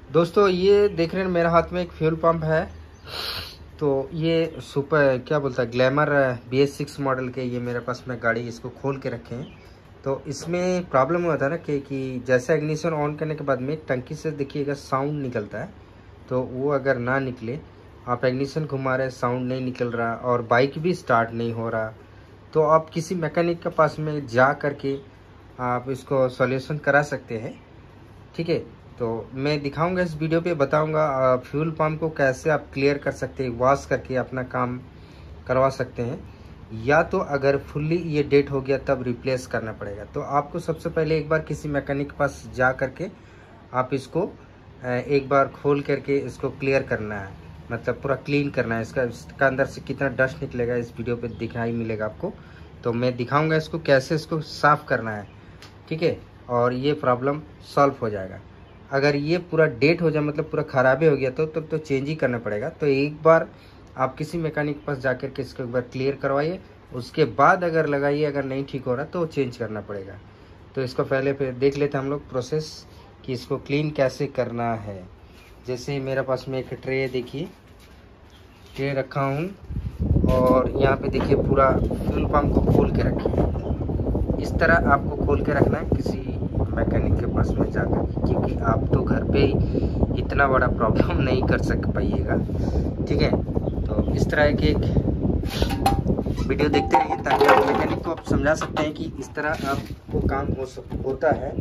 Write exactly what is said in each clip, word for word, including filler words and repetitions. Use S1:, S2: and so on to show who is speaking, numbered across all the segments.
S1: दोस्तों ये देख रहे हैं मेरे हाथ में एक फ्यूल पंप है। तो ये सुपर क्या बोलता है glamour B S six model के ये मेरे पास में गाड़ी इसको खोल के रखे हैं। तो इसमें प्रॉब्लम हुआ था ना कि कि जैसा इग्निशन ऑन करने के बाद में टंकी से देखिएगा साउंड निकलता है। तो वो अगर ना निकले, आप इग्निशन घुमा रहे साउंड नहीं निकल रहा और बाइक भी स्टार्ट नहीं हो रहा, तो आप किसी मैकेनिक के पास में जा करके आप इसको सॉल्यूशन करा सकते हैं। ठीक है, तो मैं दिखाऊंगा इस वीडियो पे, बताऊंगा फ्यूल पंप को कैसे आप क्लियर कर सकते हैं, वॉश करके अपना काम करवा सकते हैं। या तो अगर फुल्ली ये डेट हो गया तब रिप्लेस करना पड़ेगा। तो आपको सबसे पहले एक बार किसी मैकेनिक के पास जा करके आप इसको एक बार खोल करके इसको क्लियर करना है, मतलब पूरा क्लीन करना है। इसका इसका अंदर से कितना डस्ट निकलेगा इस वीडियो पे दिखाई मिलेगा आपको। तो मैं दिखाऊंगा इसको कैसे इसको साफ़ करना है। ठीक है, और ये प्रॉब्लम सॉल्व हो जाएगा। अगर ये पूरा डेट हो जाए, मतलब पूरा ख़राबी हो गया, तो तब तो, तो चेंज ही करना पड़ेगा। तो एक बार आप किसी मैकेनिक के पास जाकर के इसको एक बार क्लियर करवाइए, उसके बाद अगर लगाइए, अगर नहीं ठीक हो रहा तो चेंज करना पड़ेगा। तो इसको पहले फिर देख लेते हैं हम लोग प्रोसेस कि इसको क्लीन कैसे करना है। जैसे मेरे पास में एक ट्रे, देखिए ट्रे रखा हूँ और यहाँ पे देखिए पूरा फ्यूल पंप को खोल के रखिए। इस तरह आपको खोल के रखना है किसी मैकेनिक के पास में जाकर, क्योंकि आप तो घर पे इतना बड़ा प्रॉब्लम नहीं कर सक पाइएगा। ठीक है, तो इस तरह के एक वीडियो देखते रहिए ताकि आप मैकेनिक को आप समझा सकते हैं कि इस तरह आपको काम हो सक होता है।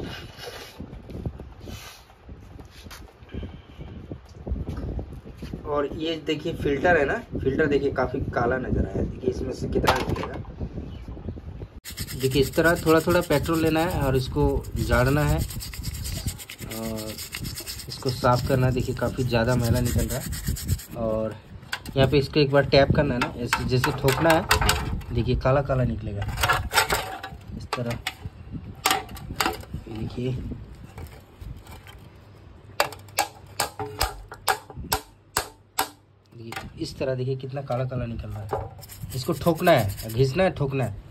S1: और ये देखिए फिल्टर है ना, फिल्टर देखिए काफ़ी काला नज़र आया। देखिए इसमें से कितना निकलेगा। देखिए इस तरह थोड़ा थोड़ा पेट्रोल लेना है और इसको झाड़ना है और इसको साफ़ करना है। देखिए काफ़ी ज़्यादा मैला निकल रहा है और यहाँ पे इसको एक बार टैप करना है ना, ऐसे जैसे ठोकना है। देखिए काला काला निकलेगा इस तरह। देखिए इस तरह, देखिए कितना काला काला निकल रहा है। इसको ठोकना है, घिसना है, ठोकना है।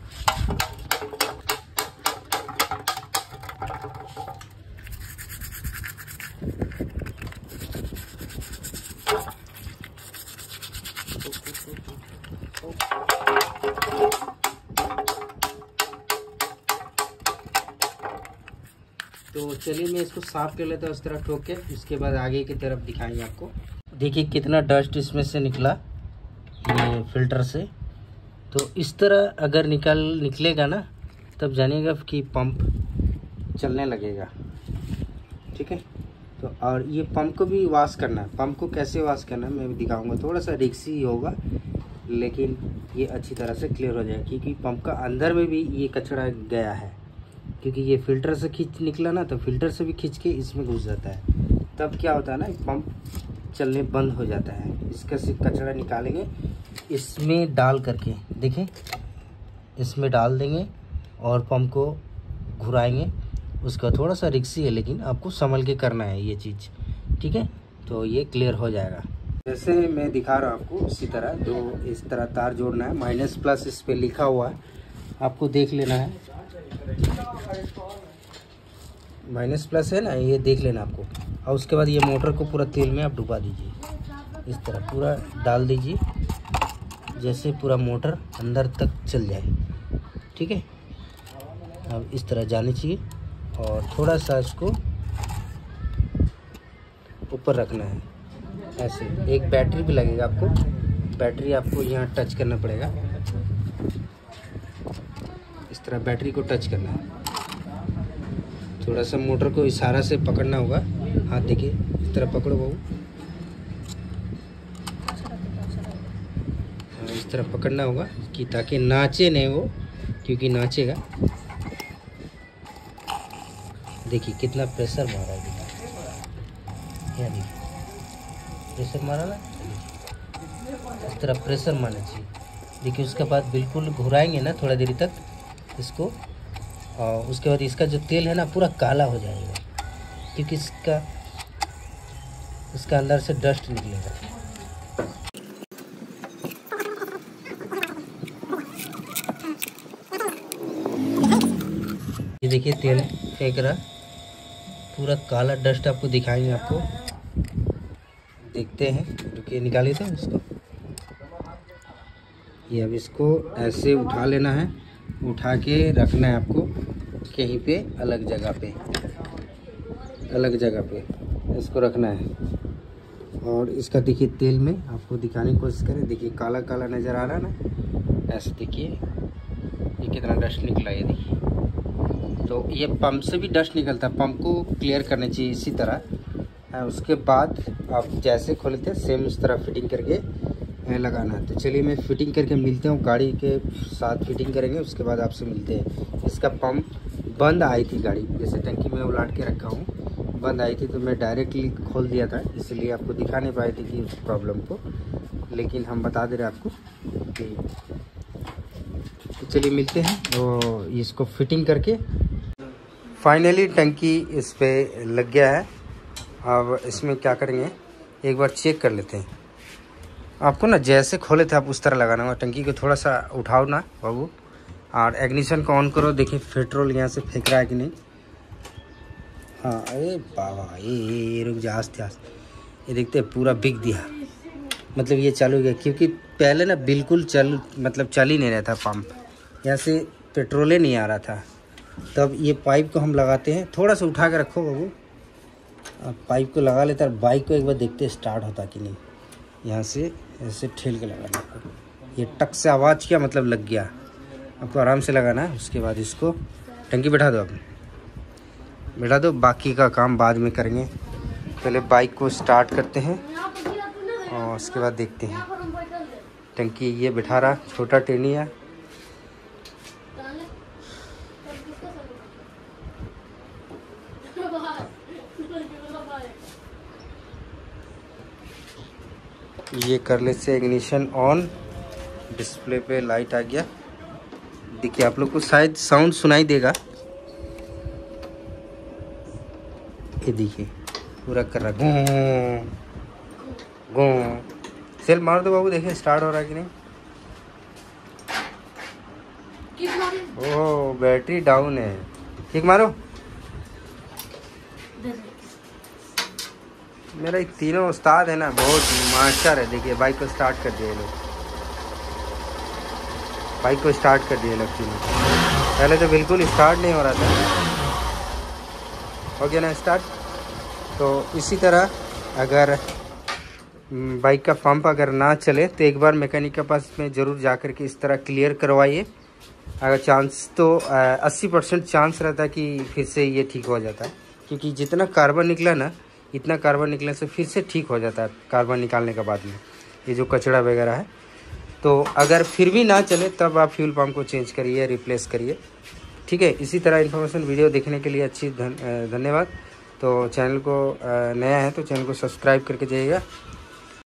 S1: तो चलिए मैं इसको साफ कर लेता हूँ इस तरह ठोक के, उसके बाद आगे की तरफ दिखाएंगे आपको। देखिए कितना डस्ट इसमें से निकला ये फिल्टर से। तो इस तरह अगर निकल निकलेगा ना, तब जानिएगा कि पंप चलने लगेगा। ठीक है, तो और ये पंप को भी वॉश करना है। पंप को कैसे वॉश करना है मैं भी दिखाऊंगा। थोड़ा सा रिक्सी होगा लेकिन ये अच्छी तरह से क्लियर हो जाएगा, क्योंकि पंप का अंदर में भी ये कचरा गया है। क्योंकि ये फिल्टर से खींच निकला ना, तो फिल्टर से भी खींच के इसमें घुस जाता है। तब क्या होता है ना, पंप चलने बंद हो जाता है। इसका से कचरा निकालेंगे, इसमें डाल करके देखें, इसमें डाल देंगे और पंप को घुराएंगे। उसका थोड़ा सा रिक्सी है लेकिन आपको संभल के करना है ये चीज़। ठीक है, तो ये क्लियर हो जाएगा। जैसे मैं दिखा रहा हूँ आपको, उसी तरह दो इस तरह तार जोड़ना है। माइनस प्लस इस पर लिखा हुआ है, आपको देख लेना है। माइनस प्लस है ना, ये देख लेना आपको। और उसके बाद ये मोटर को पूरा तेल में आप डुबा दीजिए, इस तरह पूरा डाल दीजिए, जैसे पूरा मोटर अंदर तक चल जाए। ठीक है, अब इस तरह जानी चाहिए और थोड़ा सा इसको ऊपर रखना है ऐसे। एक बैटरी भी लगेगा आपको, बैटरी आपको यहाँ टच करना पड़ेगा। इस तरह बैटरी को टच करना है। थोड़ा सा मोटर को इशारा से पकड़ना होगा। हाथ देखिए इस तरह पकड़ो बहू, इस तरह पकड़ना होगा कि ताकि नाचे नहीं वो, क्योंकि नाचेगा। देखिए कितना प्रेशर मारा है, यहाँ देखिए प्रेशर मारा ना, इस तरह प्रेशर मारना चाहिए। देखिए उसके बाद बिल्कुल घुराएंगे ना थोड़ा देरी तक इसको, और उसके बाद इसका जो तेल है ना पूरा काला हो जाएगा, क्योंकि इसका इसका अंदर से डस्ट निकलेगा। ये देखिए तेल फेंक रहा, पूरा काला डस्ट आपको दिखाएंगे। आपको देखते हैं, रुकिए निकालिए थे उसको। ये अब इसको ऐसे उठा लेना है, उठा के रखना है आपको कहीं पे अलग जगह पे, अलग जगह पे इसको रखना है। और इसका देखिए तेल में आपको दिखाने की कोशिश करें, देखिए काला काला नज़र आ रहा है ना, ऐसे देखिए ये कितना डस्ट निकला है। देखिए तो ये पंप से भी डस्ट निकलता है, पंप को क्लियर करना चाहिए इसी तरह। उसके बाद आप जैसे खोलते हैं सेम इस तरह फिटिंग करके लगाना है। तो चलिए मैं फिटिंग करके मिलते हूँ, गाड़ी के साथ फिटिंग करेंगे, उसके बाद आपसे मिलते हैं। इसका पंप बंद आई थी गाड़ी, जैसे टंकी में उलाट के रखा हूँ, बंद आई थी तो मैं डायरेक्टली खोल दिया था, इसलिए आपको दिखा नहीं पाए थे कि उस प्रॉब्लम को, लेकिन हम बता दे रहे आपको कि तो चलिए मिलते हैं। तो इसको फिटिंग करके फाइनली टंकी इस पर लग गया है। अब इसमें क्या करेंगे, एक बार चेक कर लेते हैं। आपको ना जैसे खोले थे आप उस तरह लगाना होगा। टंकी को थोड़ा सा उठाओ ना बाबू, और एग्निशन को ऑन करो। देखिए पेट्रोल यहाँ से फेंक रहा है कि नहीं। हाँ अरे बाबा, ये ये रुक जा, आस्ते आस्ते, ये देखते हैं पूरा बिक दिया, मतलब ये चालू हो गया। क्योंकि पहले ना बिल्कुल चल मतलब चल ही नहीं रहा था पंप, यहाँ से पेट्रोल ही नहीं आ रहा था। तब ये पाइप को हम लगाते हैं, थोड़ा सा उठा के रखो बाबू, आप पाइप को लगा लेते हैं। बाइक को एक बार देखते हैं स्टार्ट होता कि नहीं। यहाँ से ऐसे ठेल के लगाना आपको, ये टक से आवाज़ किया मतलब लग गया। आपको आराम से लगाना है। उसके बाद इसको टंकी बैठा दो, आप बैठा दो, बाकी का काम बाद में करेंगे। पहले बाइक को स्टार्ट करते हैं और उसके बाद देखते हैं। टंकी ये बैठा रहा, छोटा टेनी है। ये कर ले से इग्निशन ऑन, डिस्प्ले पे लाइट आ गया। देखिए आप लोग को शायद साउंड सुनाई देगा, ये देखिए पूरा कर रहा गूं गूं। सेल मार दो बाबू, देखिए स्टार्ट हो रहा है कि नहीं। ओह बैटरी डाउन है, ठीक मारो। मेरा एक तीनों उस्ताद है ना, बहुत मास्टर है। देखिए बाइक को स्टार्ट कर दिए लोग, बाइक को स्टार्ट कर दिए लोग तीनों। पहले तो बिल्कुल स्टार्ट नहीं हो रहा था, हो गया ना स्टार्ट। तो इसी तरह अगर बाइक का पंप अगर ना चले तो एक बार मैकेनिक के पास में ज़रूर जा कर के इस तरह क्लियर करवाइए। अगर चांस तो अस्सी परसेंट चांस रहता है कि फिर से ये ठीक हो जाता है, क्योंकि जितना कार्बन निकला ना, इतना कार्बन निकलने से फिर से ठीक हो जाता है कार्बन निकालने के बाद में, ये जो कचरा वगैरह है। तो अगर फिर भी ना चले तब आप फ्यूल पंप को चेंज करिए, रिप्लेस करिए, ठीक है। इसी तरह इन्फॉर्मेशन वीडियो देखने के लिए अच्छी धन धन्यवाद। तो चैनल को नया है तो चैनल को सब्सक्राइब करके जाइएगा।